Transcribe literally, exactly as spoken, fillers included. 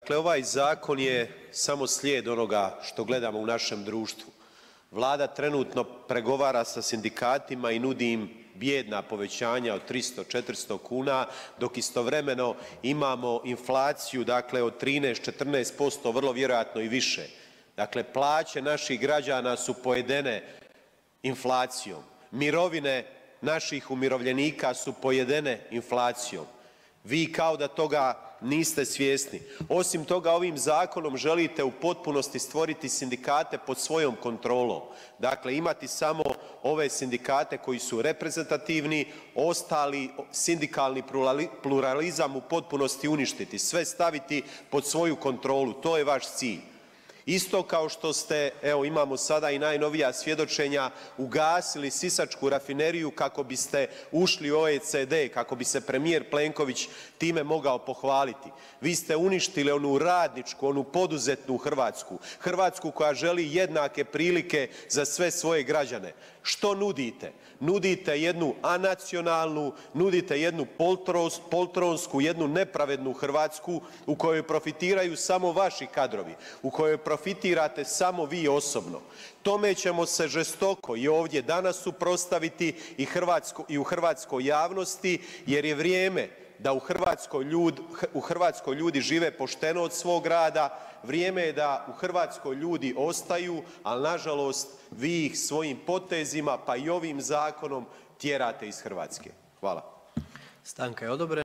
Dakle, ovaj zakon je samo slijed onoga što gledamo u našem društvu. Vlada trenutno pregovara sa sindikatima i nudi im bijedna povećanja od tristo, četiristo kuna, dok istovremeno imamo inflaciju, dakle od trinaest, četrnaest posto, vrlo vjerojatno i više. Dakle, plaće naših građana su pojedene inflacijom. Mirovine naših umirovljenika su pojedene inflacijom. Vi kao da toga niste svjesni. Osim toga, ovim zakonom želite u potpunosti stvoriti sindikate pod svojom kontrolom. Dakle, imati samo ove sindikate koji su reprezentativni, ostali sindikalni pluralizam u potpunosti uništiti, sve staviti pod svoju kontrolu. To je vaš cilj. Isto kao što ste, evo imamo sada i najnovija svjedočenja, ugasili sisačku rafineriju kako biste ušli u O E C D, kako bi se premijer Plenković time mogao pohvaliti. Vi ste uništili onu radničku, onu poduzetnu Hrvatsku, Hrvatsku koja želi jednake prilike za sve svoje građane. Što nudite? Nudite jednu anacionalnu, nudite jednu poltronsku, jednu nepravednu Hrvatsku u kojoj profitiraju samo vaši kadrovi, u kojoj profitirate samo vi osobno. Tome ćemo se žestoko i ovdje danas suprotstaviti i, i u hrvatskoj javnosti, jer je vrijeme da u Hrvatskoj, ljud, u Hrvatskoj ljudi žive pošteno od svog rada, vrijeme je da u Hrvatskoj ljudi ostaju, ali nažalost vi ih svojim potezima pa i ovim zakonom tjerate iz Hrvatske. Hvala. Stanka je odobrena.